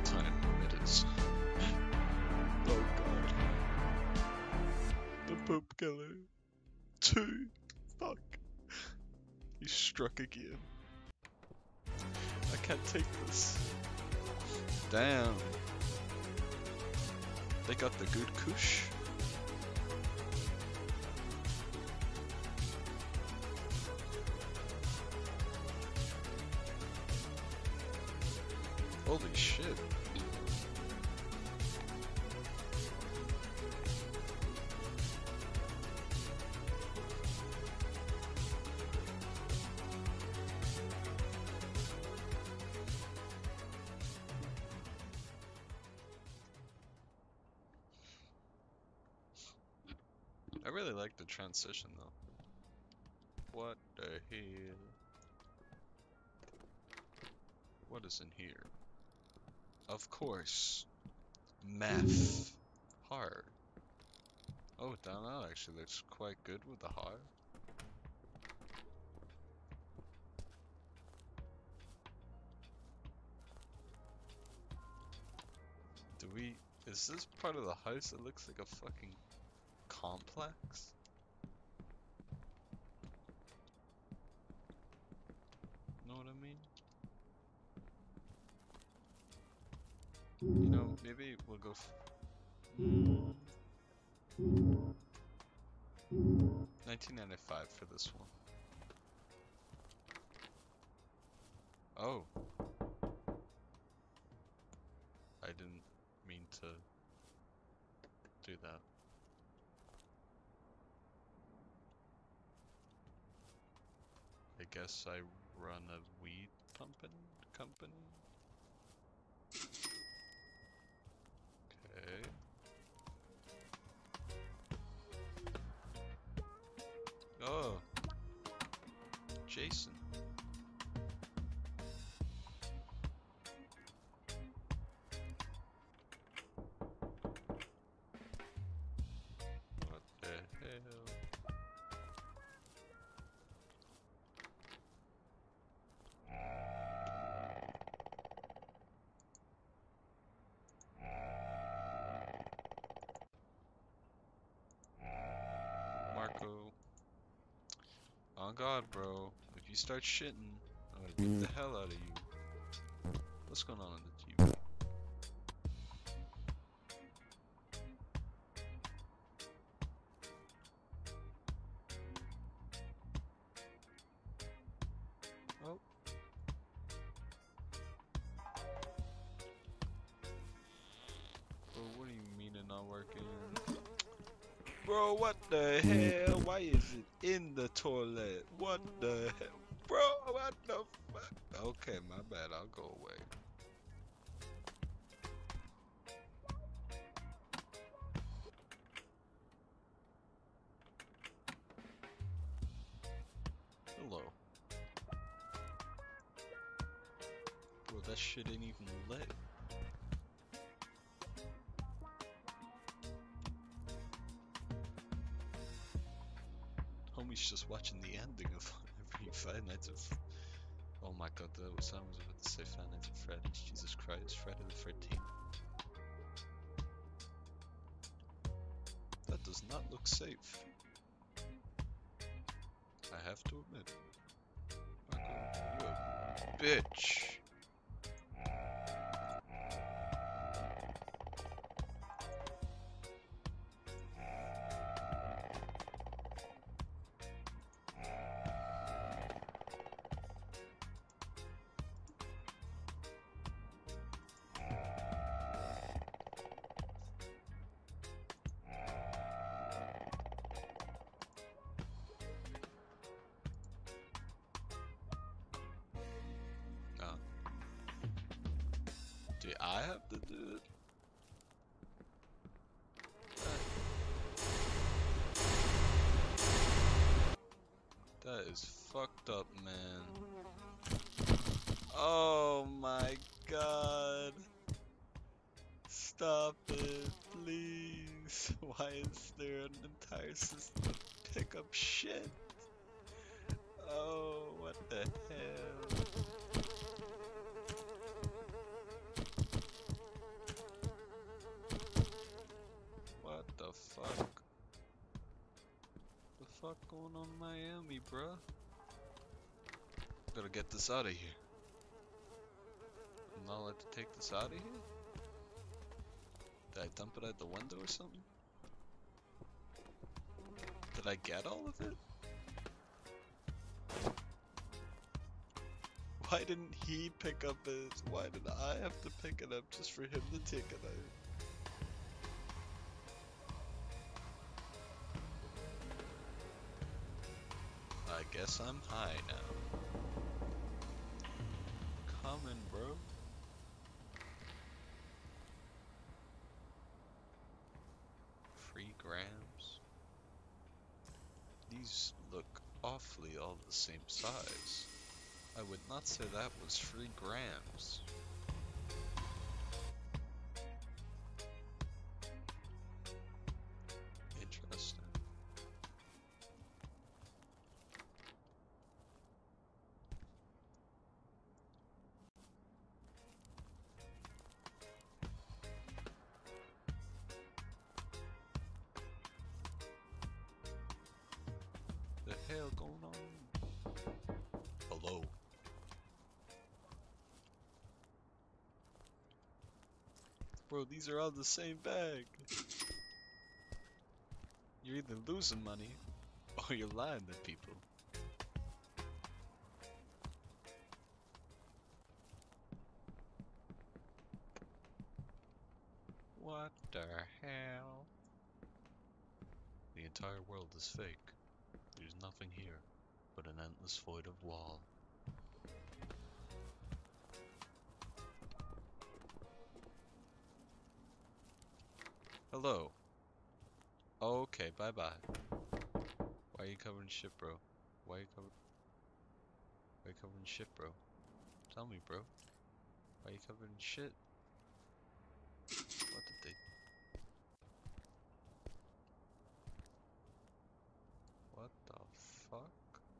what time it is. Oh god. The poop killer. 2. Fuck. He struck again. I can't take this. Damn. They got the good kush. Holy shit. I really like the transition though. What the hell? What is in here? Of course. Math. Hard. Oh, that actually looks quite good with the heart. Is this part of the house that looks like a fucking complex? Know what I mean? You know, maybe we'll go 1995 for this one. Oh. I didn't mean to do that. I guess I run a weed company? Okay. Oh. Jason. What the hell? Marco. Oh god, bro. If you start shitting, I'm gonna beat the hell out of you. What's going on the TV? Oh. Bro, what do you mean it's not working? Bro, what the hell? Why is it in the toilet? What the hell? Bro, what the fuck? Okay, my bad. I'll go away. Hello. Bro, that shit ain't even lit. Homie's just watching the ending of every Five Nights of... Oh my god, that was, I was about to say Five Nights at Freddy's. Jesus Christ, Friday the 13th. That does not look safe. I have to admit. Michael, you a bitch. Do I have to do it? That is fucked up, man. Oh my god. Stop it, please. Why is there an entire system of pickup shit? Oh, what the hell? going on in Miami, bruh? Gotta get this out of here. I'm not allowed to take this out of here? Did I dump it out the window or something? Did I get all of it? Why didn't he pick up it? Why did I have to pick it up just for him to take it out? I guess I'm high now. Coming, bro. Free grams. These look awfully all the same size. I would not say that was 3 grams. Interesting. The hell going on? Hello. Bro, these are all the same bag. You're either losing money or you're lying to people. What the hell? The entire world is fake. There's nothing here but an endless void of wall. Hello. Okay, bye-bye. Why are you covered in shit, bro? Why are you covered in shit, bro? Tell me, bro. Why are you covered in shit? What did they... What the fuck?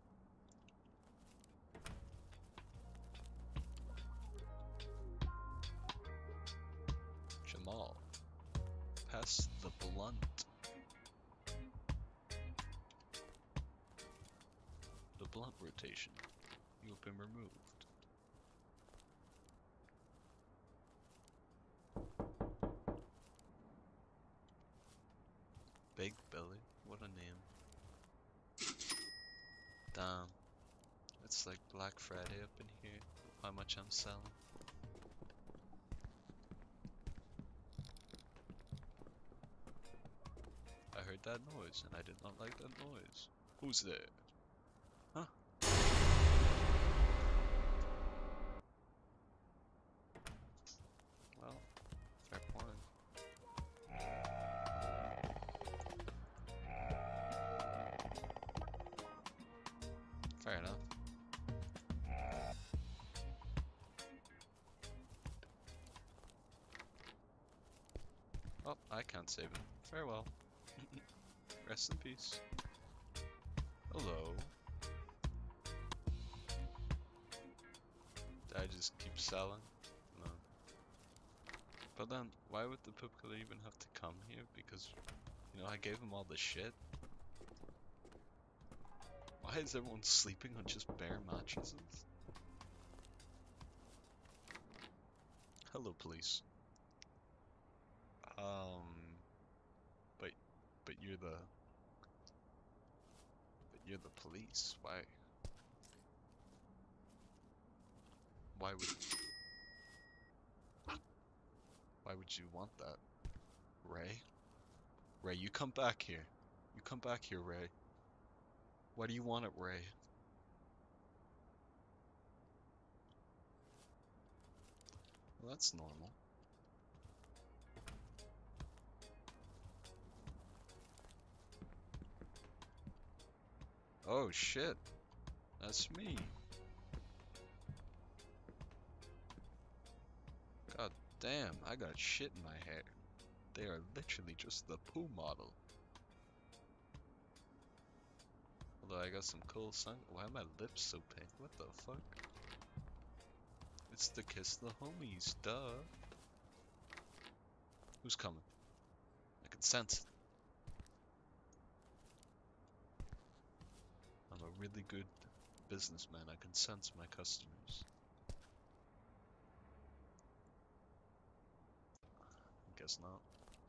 Jamal. Pass the blunt. The blunt rotation. You have been removed. Big Billy, what a name. Damn. It's like Black Friday up in here. How much I'm selling. I heard that noise and I did not like that noise. Who's there? Huh? Well, fair point. Fair enough. Oh, I can't save him. Farewell. Rest in peace. Hello. Did I just keep selling? No. But then, why would the poop killer even have to come here? Because, you know, I gave him all the shit. Why is everyone sleeping on just bare mattresses? Hello, police. But you're the police. Why would you want that? Ray? Ray, you come back here. You come back here, Ray. Why do you want it, Ray? Well, that's normal. Oh shit. That's me. God damn, I got shit in my hair. They are literally just the poo model. Although I got some cool sun. Why are my lips so pink? What the fuck? It's the Kiss the Homies, duh. Who's coming? I can sense it. I'm a really good businessman. I can sense my customers. I guess not.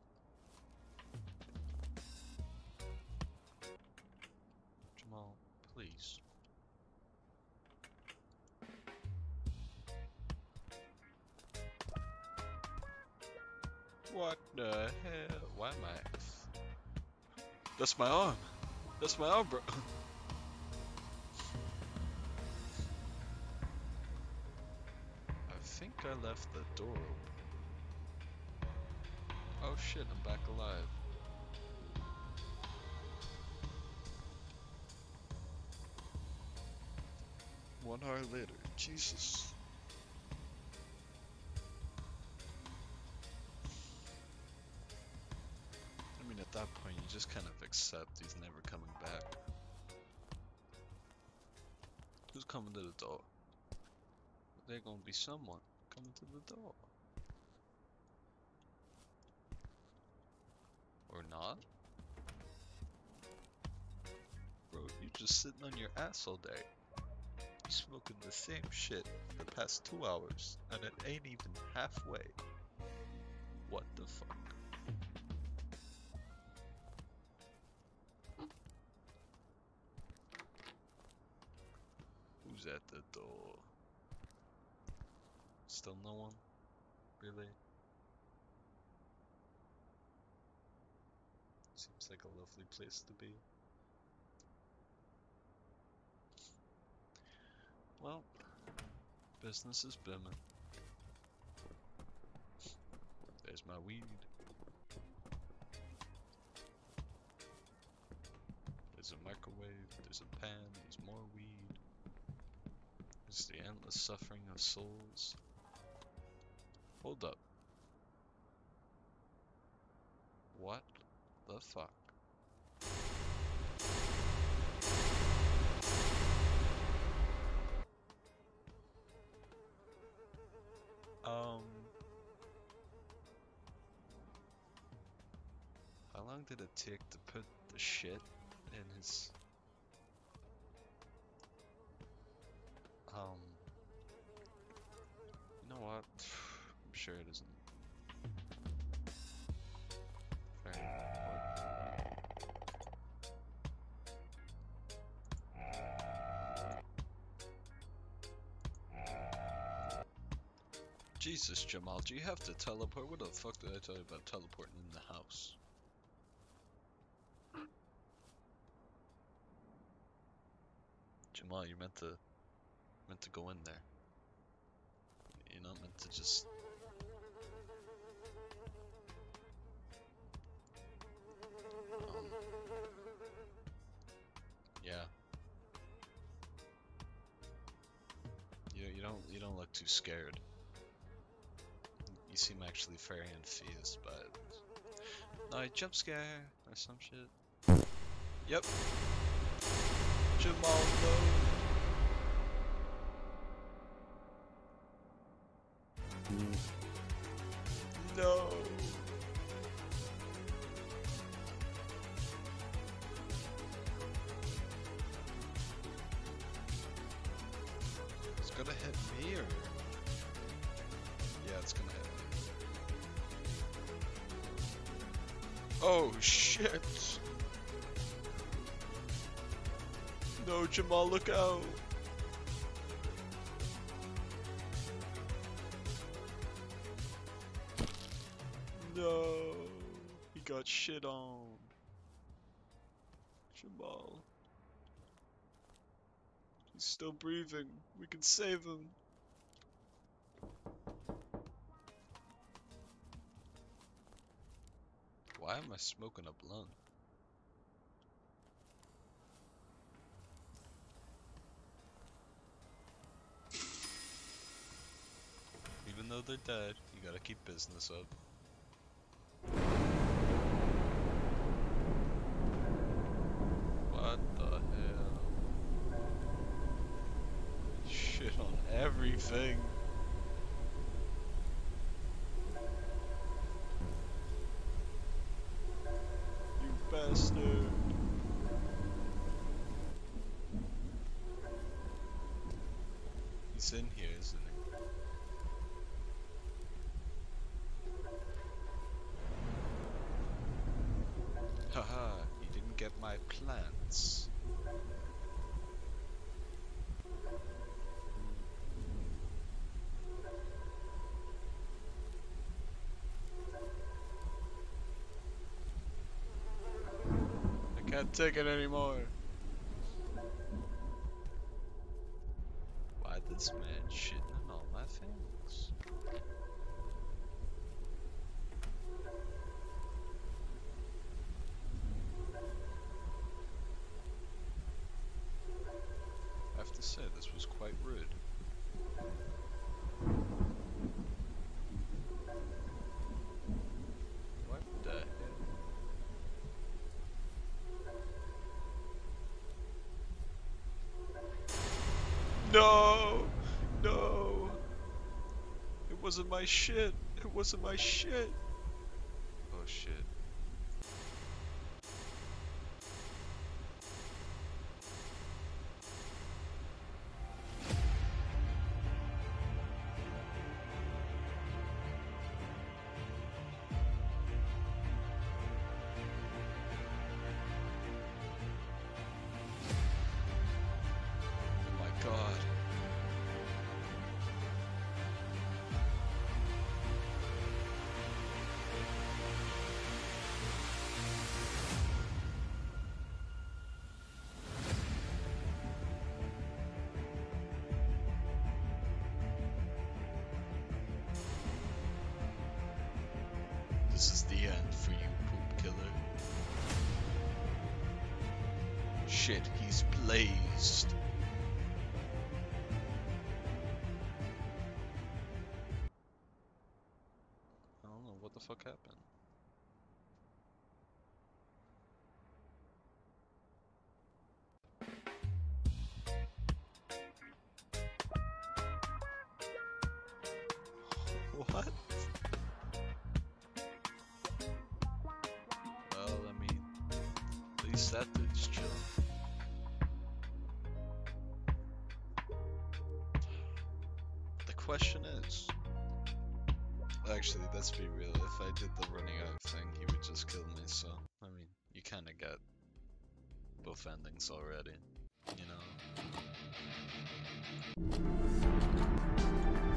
Jamal, please. What the hell? Why am I? That's my arm. That's my arm, bro. I think I left the door open. Oh shit, I'm back alive. One hour later, Jesus. I mean, at that point, you just kind of accept he's never coming back. Who's coming to the door? There's gonna be someone coming to the door. Or not? Bro, you just sitting on your ass all day. You smoking the same shit for the past 2 hours, and it ain't even halfway. What the fuck? Who's at the door? Still no one? Really? Seems like a lovely place to be. Well, business is booming. There's my weed. There's a microwave, there's a pan, there's more weed. There's the endless suffering of souls. Hold up. What the fuck? How long did it take to put the shit in his... You know what? I'm sure it isn't very important. Jesus, Jamal, do you have to teleport? What the fuck did I tell you about teleporting in the house? Jamal, you're meant to go in there. You're not meant to just... yeah. You don't look too scared. You seem actually very enthused, but... No, jump scare or some shit. Yep. Jamal, no. No. It's gonna hit me or... Yeah, it's gonna hit me. Oh shit. No, Jamal, look out. No, he got shit on. Jamal. He's still breathing. We can save him. Why am I smoking a blunt? Even though they're dead, you gotta keep business up. What the hell? Shit on everything. You bastard. He's in here, isn't he? Haha, you didn't get my plants. I can't take it anymore. Why this man shitting in all my things? I have to say, this was quite rude. What the hell? No! No! It wasn't my shit! It wasn't my shit! Oh shit. Oh my god. This is the end for you, poop killer. Shit, he's blazed. I don't know what the fuck happened. What? Well, I mean, at least that dude's chill. The question is, actually, let's be real. If I did the running out thing, he would just kill me. So, I mean, you kind of get both endings already, you know.